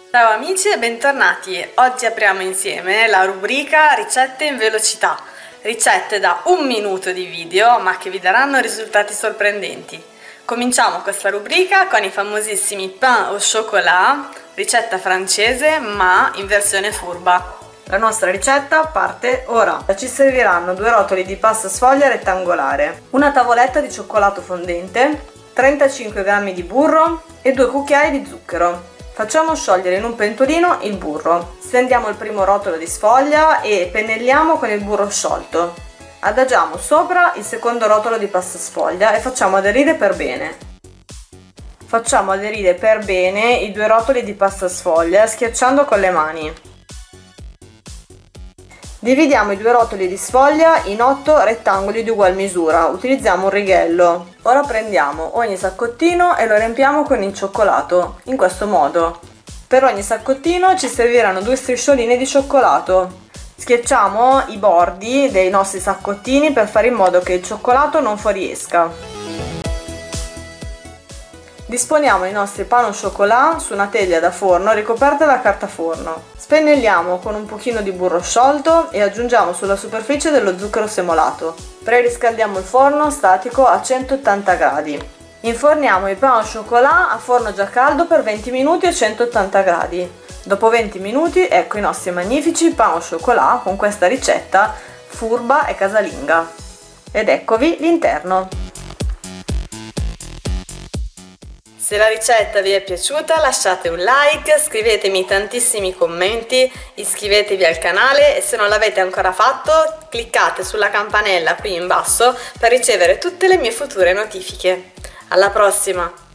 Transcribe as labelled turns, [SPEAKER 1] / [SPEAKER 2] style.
[SPEAKER 1] Ciao amici e bentornati! Oggi apriamo insieme la rubrica Ricette in velocità. Ricette da 1 minuto di video ma che vi daranno risultati sorprendenti. Cominciamo questa rubrica con i famosissimi pain au chocolat, ricetta francese ma in versione furba. La nostra ricetta parte ora. Ci serviranno 2 rotoli di pasta sfoglia rettangolare, una tavoletta di cioccolato fondente, 35 g di burro e 2 cucchiai di zucchero. Facciamo sciogliere in un pentolino il burro. Stendiamo il primo rotolo di sfoglia e pennelliamo con il burro sciolto. Adagiamo sopra il secondo rotolo di pasta sfoglia e facciamo aderire per bene. Facciamo aderire per bene i 2 rotoli di pasta sfoglia schiacciando con le mani. Dividiamo i 2 rotoli di sfoglia in 8 rettangoli di ugual misura, utilizziamo un righello. Ora prendiamo ogni saccottino e lo riempiamo con il cioccolato, in questo modo. Per ogni saccottino ci serviranno 2 striscioline di cioccolato. Schiacciamo i bordi dei nostri saccottini per fare in modo che il cioccolato non fuoriesca. Disponiamo i nostri pain au chocolat su una teglia da forno ricoperta da carta forno. Spennelliamo con un pochino di burro sciolto e aggiungiamo sulla superficie dello zucchero semolato. Preriscaldiamo il forno statico a 180 gradi. Inforniamo i pain au chocolat a forno già caldo per 20 minuti a 180 gradi. Dopo 20 minuti ecco i nostri magnifici pain au chocolat con questa ricetta furba e casalinga. Ed eccovi l'interno. Se la ricetta vi è piaciuta lasciate un like, scrivetemi tantissimi commenti, iscrivetevi al canale e se non l'avete ancora fatto cliccate sulla campanella qui in basso per ricevere tutte le mie future notifiche. Alla prossima!